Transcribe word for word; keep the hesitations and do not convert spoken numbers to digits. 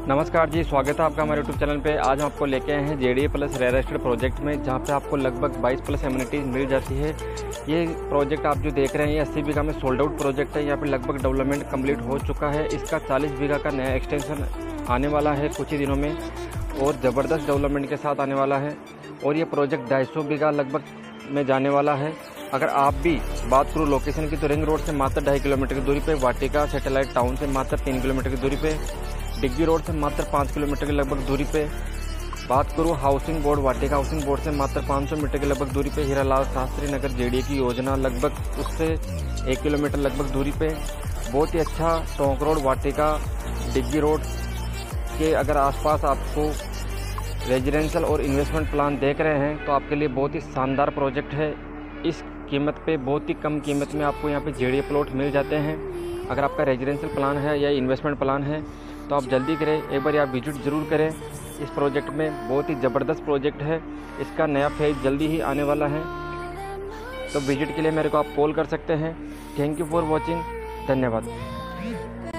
नमस्कार जी, स्वागत है आपका हमारे यूट्यूब चैनल पे। आज हम आपको लेके आए हैं JDA plus real estate project में, जहाँ पे आपको लगभग बाईस प्लस एमिनिटीज़ मिल जाती है। ये प्रोजेक्ट आप जो देख रहे हैं ये अस्सी बीघा में सोल्ड आउट प्रोजेक्ट है। यहाँ पे लगभग डेवलपमेंट कंप्लीट हो चुका है। इसका चालीस बीघा का नया एक्सटेंशन आने वाला है कुछ ही दिनों में और ज़बरदस्त डेवलपमेंट के साथ आने वाला है। और ये प्रोजेक्ट ढाई सौ बीघा लगभग में जाने वाला है। अगर आप भी बात करूँ लोकेशन की तो रिंग रोड से मात्र ढाई किलोमीटर की दूरी पे, वाटिका सैटेलाइट टाउन से मात्र तीन किलोमीटर की दूरी पे, डिग्गी रोड से मात्र पाँच किलोमीटर की लगभग दूरी पे, बात करूँ housing board Vatika housing board से मात्र पाँच सौ मीटर की लगभग दूरी पे, हीरालाल शास्त्री नगर जेडीए की योजना लगभग उससे एक किलोमीटर लगभग दूरी पे, बहुत ही अच्छा टोंक रोड वाटिका डिग्गी रोड के अगर आसपास आपको रेजिडेंशियल और इन्वेस्टमेंट प्लान देख रहे हैं तो आपके लिए बहुत ही शानदार प्रोजेक्ट है। इस कीमत पे बहुत ही कम कीमत में आपको यहाँ पे जेडीए प्लॉट मिल जाते हैं। अगर आपका रेजिडेंशियल प्लान है या इन्वेस्टमेंट प्लान है तो आप जल्दी करें, एक बार आप विजिट ज़रूर करें इस प्रोजेक्ट में। बहुत ही ज़बरदस्त प्रोजेक्ट है, इसका नया फेज जल्दी ही आने वाला है। तो विजिट के लिए मेरे को आप कॉल कर सकते हैं। थैंक यू फॉर वॉचिंग, धन्यवाद।